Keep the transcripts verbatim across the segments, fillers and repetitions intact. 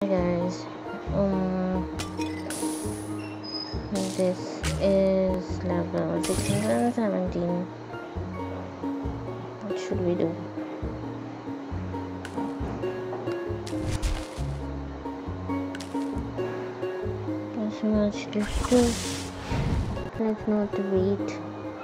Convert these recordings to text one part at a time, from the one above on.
Hi guys, um, this is level six hundred seventeen. What should we do? There's much to do. Let's not wait.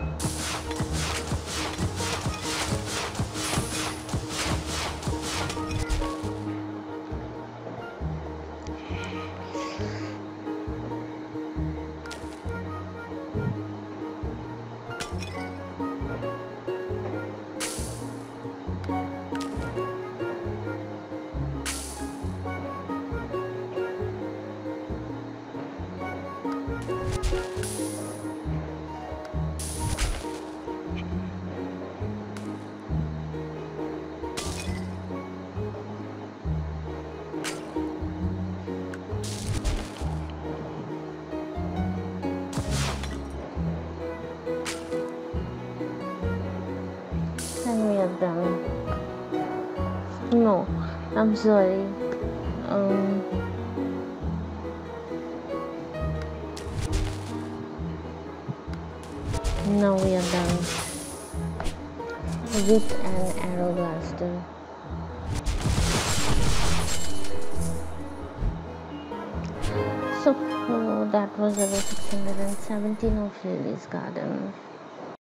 And we are done. No, I'm sorry. Um, now we are done with an arrow blaster. So uh, that was level six hundred seventeen of Lily's Garden.